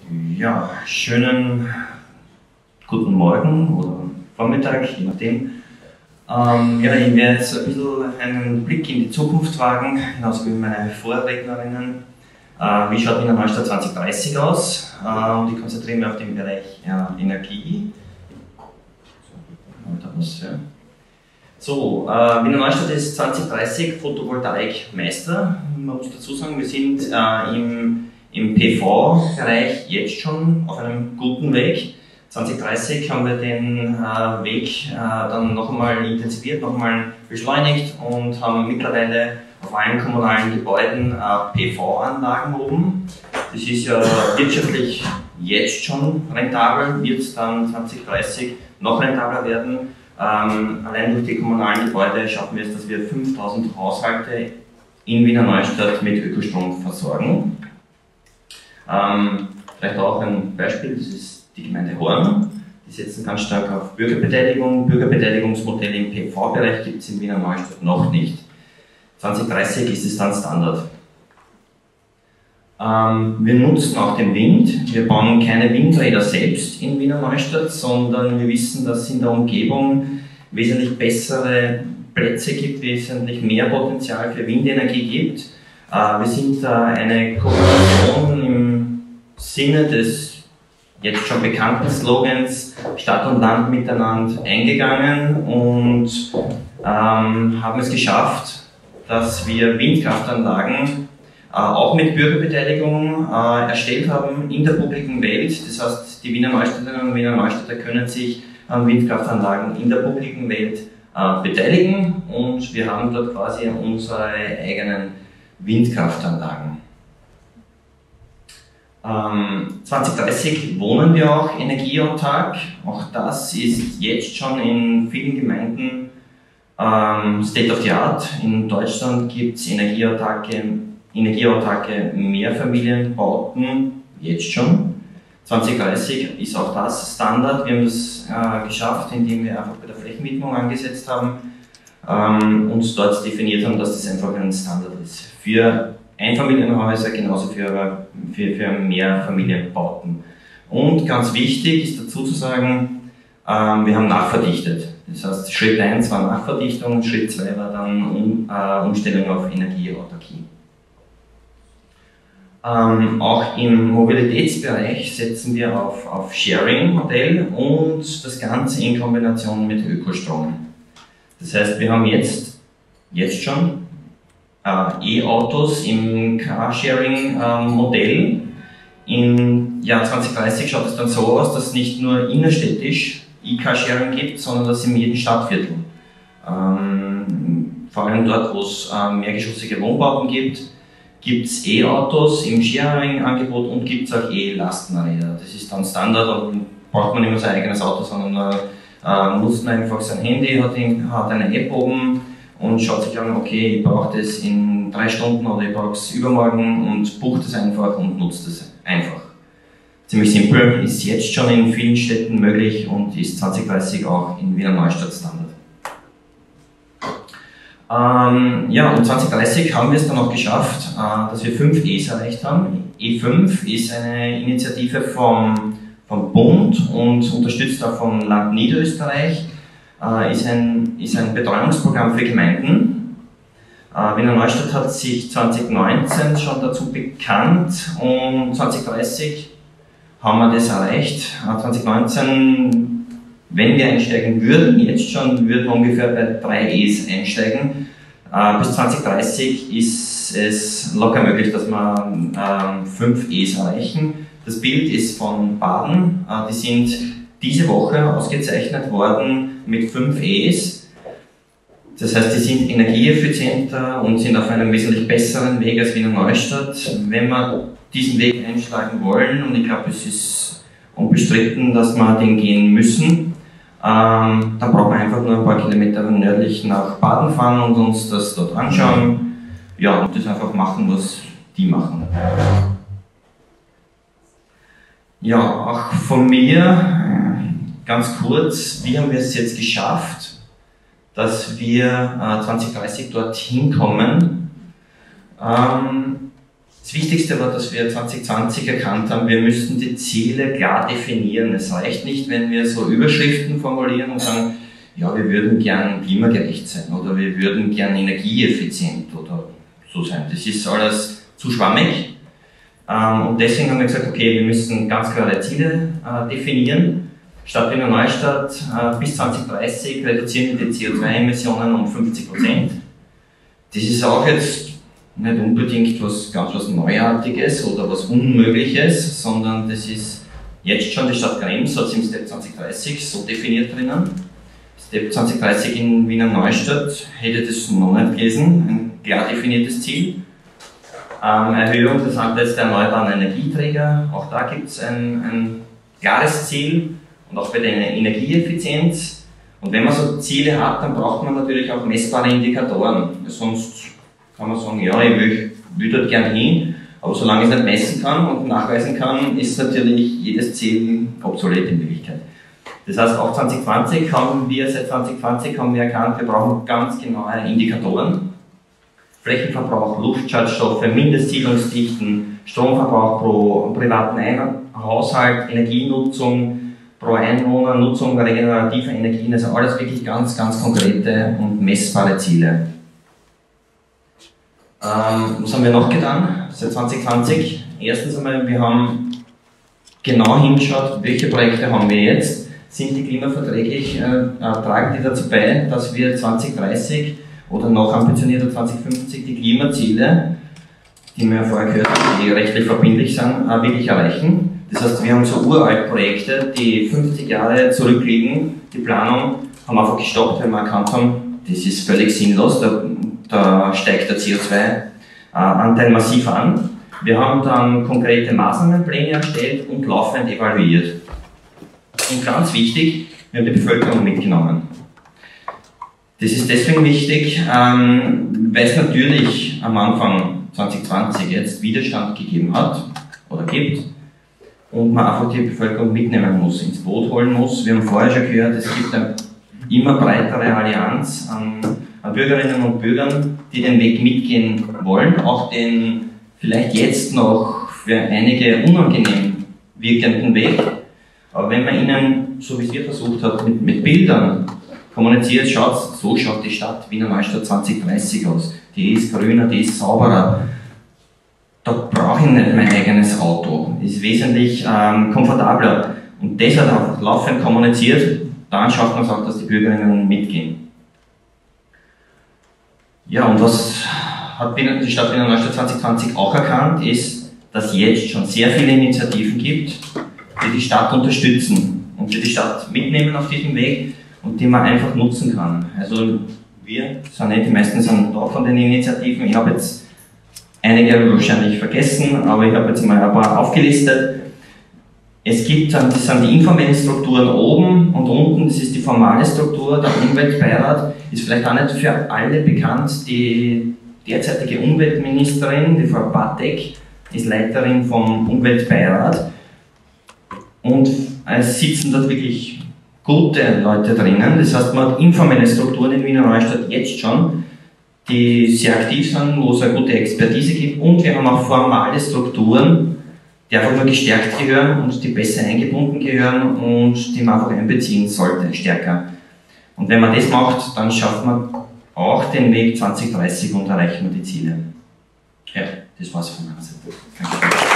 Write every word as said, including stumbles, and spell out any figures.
Ja, schönen guten Morgen oder Vormittag, je nachdem. Ähm, ja, ich werde jetzt ein bisschen einen Blick in die Zukunft wagen, genauso wie meine Vorrednerinnen. Äh, wie schaut Wiener Neustadt zwanzig dreißig aus? Äh, und ich konzentriere mich auf den Bereich ja, Energie. So, ja. So, äh, Wiener Neustadt ist zwanzig dreißig Photovoltaik-Meister. Man muss dazu sagen, wir sind äh, im, im P V-Bereich jetzt schon auf einem guten Weg. zwanzig dreißig haben wir den äh, Weg äh, dann noch einmal intensiviert, noch einmal beschleunigt und haben mittlerweile auf allen kommunalen Gebäuden äh, P V-Anlagen oben. Das ist ja wirtschaftlich jetzt schon rentabel, wird es dann zwanzig dreißig noch rentabler werden. Ähm, allein durch die kommunalen Gebäude schaffen wir es, dass wir fünftausend Haushalte in Wiener Neustadt mit Ökostrom versorgen. Ähm, vielleicht auch ein Beispiel, das ist die Gemeinde Horn. Die setzen ganz stark auf Bürgerbeteiligung. Bürgerbeteiligungsmodelle im P V-Bereich gibt es in Wiener Neustadt noch nicht. zwanzig dreißig ist es dann Standard. Ähm, wir nutzen auch den Wind. Wir bauen keine Windräder selbst in Wiener Neustadt, sondern wir wissen, dass es in der Umgebung wesentlich bessere Plätze gibt, wesentlich mehr Potenzial für Windenergie gibt. Äh, wir sind da eine Kooperation im Sinne des jetzt schon bekannten Slogans Stadt und Land miteinander eingegangen und ähm, haben es geschafft, dass wir Windkraftanlagen äh, auch mit Bürgerbeteiligung äh, erstellt haben in der publiken Welt. Das heißt, die Wiener Neustädterinnen und Wiener Neustädter können sich an Windkraftanlagen in der publiken Welt äh, beteiligen und wir haben dort quasi unsere eigenen Windkraftanlagen. Ähm, zwanzig dreißig wohnen wir auch energieautark. Auch das ist jetzt schon in vielen Gemeinden ähm, State of the Art. In Deutschland gibt es energieautarke, energieautarke Mehrfamilienbauten, jetzt schon. zwanzig dreißig ist auch das Standard. Wir haben das äh, geschafft, indem wir einfach bei der Flächenwidmung angesetzt haben ähm, und dort definiert haben, dass das einfach ein Standard ist. Für Einfamilienhäuser, genauso für, für, für Mehrfamilienbauten. Und ganz wichtig ist dazu zu sagen, ähm, wir haben nachverdichtet. Das heißt, Schritt eins war Nachverdichtung, Schritt zwei war dann um, äh, Umstellung auf Energieautarkie. Ähm, auch im Mobilitätsbereich setzen wir auf, auf Sharing-Modell und das Ganze in Kombination mit Ökostrom. Das heißt, wir haben jetzt, jetzt schon E-Autos im Carsharing-Modell. Im Jahr zwanzig dreißig schaut es dann so aus, dass es nicht nur innerstädtisch E-Carsharing gibt, sondern dass in jedem Stadtviertel, ähm, vor allem dort, wo es äh, mehrgeschossige Wohnbauten gibt, gibt es E-Autos im Sharing-Angebot und gibt es auch E-Lastenräder. Das ist dann Standard und braucht man nicht mehr sein eigenes Auto, sondern äh, nutzt man einfach sein Handy, hat, in, hat eine App oben und schaut sich an, okay, ich brauche das in drei Stunden oder ich brauche es übermorgen und bucht es einfach und nutzt es einfach. Ziemlich simpel, ist jetzt schon in vielen Städten möglich und ist zwanzig dreißig auch in Wiener Neustadt Standard. Ähm, ja, und zwanzig dreißig haben wir es dann auch geschafft, äh, dass wir fünf E's erreicht haben. E fünf ist eine Initiative vom, vom Bund und unterstützt auch vom Land Niederösterreich. Uh, ist, ein, ist ein Betreuungsprogramm für Gemeinden. Uh, Wiener Neustadt hat sich zwanzig neunzehn schon dazu bekannt und zwanzig dreißig haben wir das erreicht. Uh, zwanzig neunzehn, wenn wir einsteigen würden, jetzt schon, würden wir ungefähr bei drei E's einsteigen. Uh, bis zwanzig dreißig ist es locker möglich, dass wir uh, fünf E's erreichen. Das Bild ist von Baden. Uh, die sind diese Woche ausgezeichnet worden mit fünf E's. Das heißt, die sind energieeffizienter und sind auf einem wesentlich besseren Weg als Wiener Neustadt. Wenn wir diesen Weg einschlagen wollen, und ich glaube, es ist unbestritten, dass wir den gehen müssen, ähm, dann brauchen wir einfach nur ein paar Kilometer nördlich nach Baden fahren und uns das dort anschauen. Ja, und das einfach machen, was die machen. Ja, auch von mir ganz kurz, wie haben wir es jetzt geschafft, dass wir äh, zwanzig dreißig dorthin kommen? Ähm, Das Wichtigste war, dass wir zwanzig zwanzig erkannt haben, wir müssen die Ziele klar definieren. Es reicht nicht, wenn wir so Überschriften formulieren und sagen, ja, wir würden gern klimagerecht sein oder wir würden gern energieeffizient oder so sein. Das ist alles zu schwammig. Und deswegen haben wir gesagt, okay, wir müssen ganz klare Ziele definieren. Stadt Wiener Neustadt bis zwanzig dreißig reduzieren wir die C O zwei Emissionen um fünfzig Prozent. Das ist auch jetzt nicht unbedingt was ganz was Neuartiges oder was Unmögliches, sondern das ist jetzt schon, die Stadt Krems hat es im Step zwanzig dreißig so definiert drinnen. Step zwanzig dreißig in Wiener Neustadt hätte das noch nicht gelesen, ein klar definiertes Ziel. Ähm, Erhöhung des Anteils der erneuerbaren Energieträger, auch da gibt es ein, ein klares Ziel und auch bei der Energieeffizienz. Und wenn man so Ziele hat, dann braucht man natürlich auch messbare Indikatoren. Sonst kann man sagen, ja, ich will, will dort gerne hin, aber solange ich es nicht messen kann und nachweisen kann, ist natürlich jedes Ziel obsolet in Wirklichkeit. Das heißt, auch zwanzig zwanzig haben wir, seit zwanzig zwanzig haben wir erkannt, wir brauchen ganz genaue Indikatoren. Flächenverbrauch, Luftschadstoffe, Mindestsiedlungsdichten, Stromverbrauch pro privaten Haushalt, Energienutzung pro Einwohner, Nutzung regenerativer Energien, also alles wirklich ganz, ganz konkrete und messbare Ziele. Ähm, was haben wir noch getan seit zwanzig zwanzig? Erstens einmal, wir haben genau hingeschaut, welche Projekte haben wir jetzt, sind die klimaverträglich, äh, tragen die dazu bei, dass wir zwanzig dreißig oder noch ambitionierter zwanzig fünfzig die Klimaziele, die wir ja vorher gehört haben, die rechtlich verbindlich sind, wirklich erreichen. Das heißt, wir haben so uralt Projekte, die fünfzig Jahre zurückliegen, die Planung haben wir einfach gestoppt, weil wir erkannt haben, das ist völlig sinnlos, da, da steigt der C O zwei Anteil massiv an. Wir haben dann konkrete Maßnahmenpläne erstellt und laufend evaluiert. Und ganz wichtig, wir haben die Bevölkerung mitgenommen. Das ist deswegen wichtig, ähm, weil es natürlich am Anfang zwanzig zwanzig jetzt Widerstand gegeben hat oder gibt und man einfach die Bevölkerung mitnehmen muss, ins Boot holen muss. Wir haben vorher schon gehört, es gibt eine immer breitere Allianz an, an Bürgerinnen und Bürgern, die den Weg mitgehen wollen, auch den vielleicht jetzt noch für einige unangenehm wirkenden Weg. Aber wenn man ihnen, so wie es wir versucht hat, mit, mit Bildern kommuniziert, schaut, so schaut die Stadt Wiener Neustadt zwanzig dreißig aus. Die ist grüner, die ist sauberer. Da brauche ich nicht mein eigenes Auto. Ist wesentlich ähm, komfortabler. Und das hat einfach laufend kommuniziert. Dann schafft man es auch, dass die Bürgerinnen mitgehen. Ja, und was hat die Stadt Wiener Neustadt zwanzig zwanzig auch erkannt, ist, dass jetzt schon sehr viele Initiativen gibt, die die Stadt unterstützen und die die Stadt mitnehmen auf diesem Weg und die man einfach nutzen kann. Also wir sind nicht, die meisten sind da von den Initiativen. Ich habe jetzt einige wahrscheinlich vergessen, aber ich habe jetzt mal ein paar aufgelistet. Es gibt dann, das sind die informellen Strukturen oben und unten, das ist die formale Struktur. Der Umweltbeirat ist vielleicht auch nicht für alle bekannt. Die derzeitige Umweltministerin, die Frau Patek, ist Leiterin vom Umweltbeirat. Und es sitzen dort wirklich gute Leute drinnen. Das heißt, man hat informelle Strukturen in Wiener Neustadt jetzt schon, die sehr aktiv sind, wo es eine gute Expertise gibt. Und wir haben auch formale Strukturen, die einfach nur gestärkt gehören und die besser eingebunden gehören und die man einfach einbeziehen sollte, stärker. Und wenn man das macht, dann schafft man auch den Weg zwanzig dreißig und erreichen wir die Ziele. Ja, das war's von meiner Seite. Danke.